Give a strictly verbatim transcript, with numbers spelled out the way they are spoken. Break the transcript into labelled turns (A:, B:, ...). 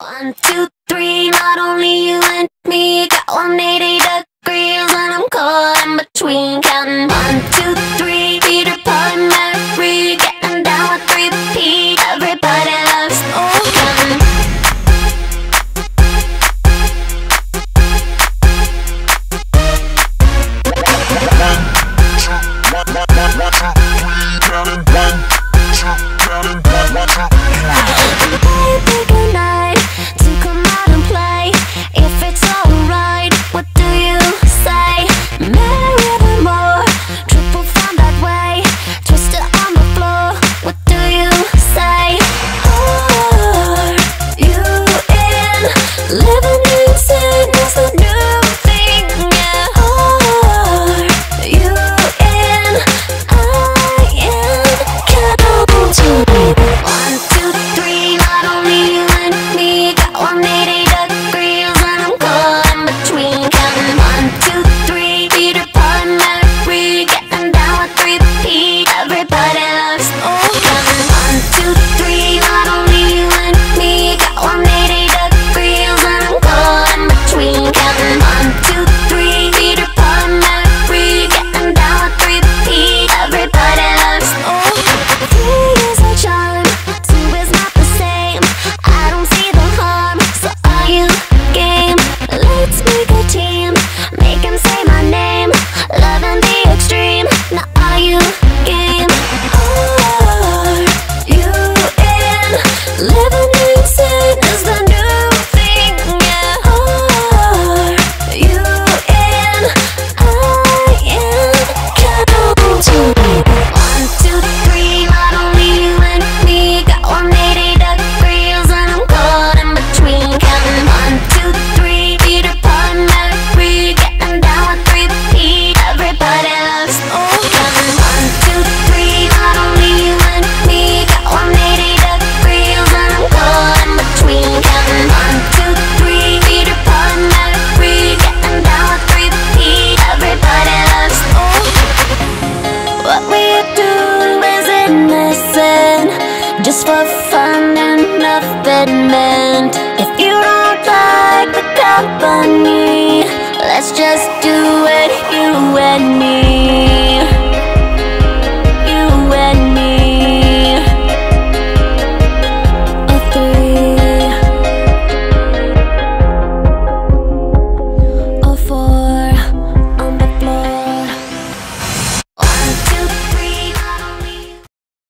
A: One, two, three, not only you and me, got one hundred eighty degrees and I'm caught in between. Counting one, two, three, Peter, Paul, and Mary, getting down with three P. Everybody loves oh, counting. Just for fun and nothing meant. If you don't like the company, let's just do it, you and me.